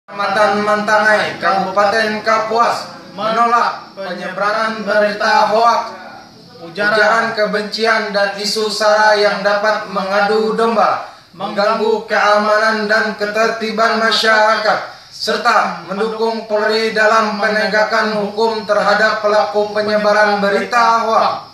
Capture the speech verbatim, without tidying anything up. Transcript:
Kecamatan Mantangai, Kabupaten Kapuas menolak penyebaran berita hoaks, ujaran kebencian dan isu sara yang dapat mengadu domba, mengganggu keamanan dan ketertiban masyarakat, serta mendukung Polri dalam penegakan hukum terhadap pelaku penyebaran berita hoaks.